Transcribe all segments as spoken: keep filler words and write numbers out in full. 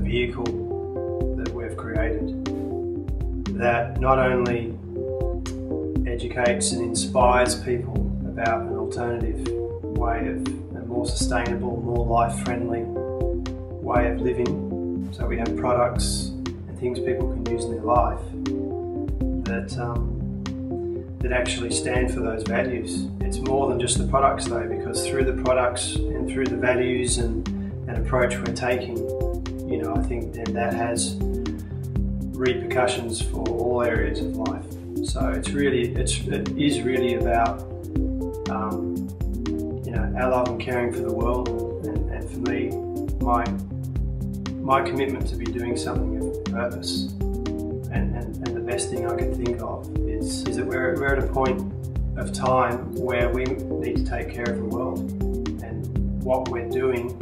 vehicle that we've created that not only educates and inspires people about an alternative way of a more sustainable, more life-friendly way of living. So we have products and things people can use in their life that um, that actually stand for those values. It's more than just the products though, because through the products and through the values and, and approach we're taking, you know, I think that that has repercussions for all areas of life. So it's really, it's, it is really about, um, you know, our love and caring for the world, and, and for me, my my commitment to be doing something of purpose, and, and, and the best thing I can think of is, is that we're, we're at a point of time where we need to take care of the world, and what we're doing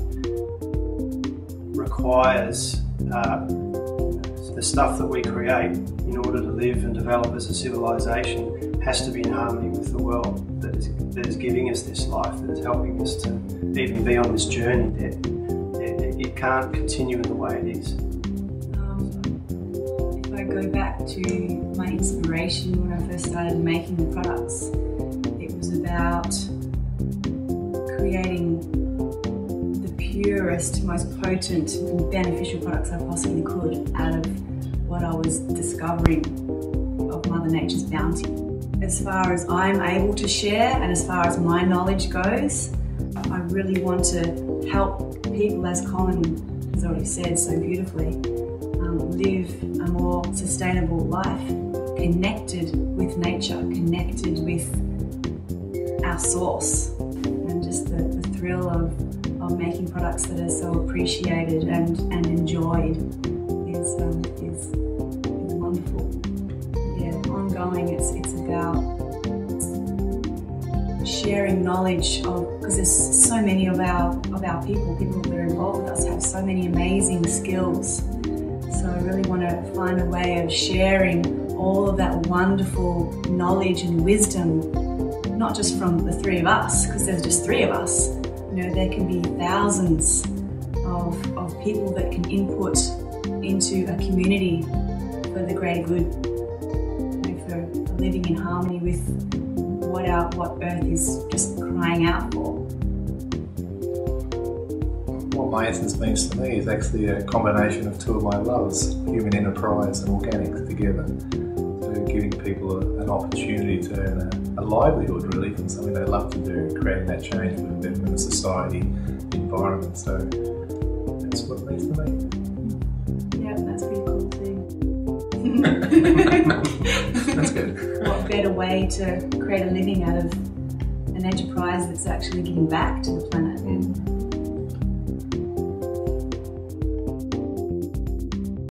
requires uh, the stuff that we create in order to live and develop as a civilization has to be in harmony with the world that is, that is giving us this life, that is helping us to even be on this journey. It, it, it can't continue in the way it is. Um, if I go back to my inspiration when I first started making the products, it was about creating the purest, most potent and beneficial products I possibly could out of what I was discovering of Mother Nature's bounty. As far as I'm able to share and as far as my knowledge goes, I really want to help people, as Colin has already said so beautifully, um, live a more sustainable life, connected with nature, connected with our source, and just the, the thrill of, of making products that are so appreciated and, and enjoyed is, um, is, is wonderful. Yeah, ongoing, it's, it's about sharing knowledge of, because there's so many of our, of our people, people that are involved with us have so many amazing skills. So I really want to find a way of sharing all of that wonderful knowledge and wisdom, not just from the three of us, because there's just three of us. You know, there can be thousands of, of people that can input into a community for the greater good, you know, for living in harmony with what our what Earth is just crying out for. What my essence means to me is actually a combination of two of my loves, human enterprise and organic together. So giving people a, an opportunity to earn a, a livelihood really from something they love to do, creating that change for the betterment of society, the environment. So that's what it means to me. Yeah, that's pretty cool too. That's good. What better way to create a living out of an enterprise that's actually giving back to the planet? Mm.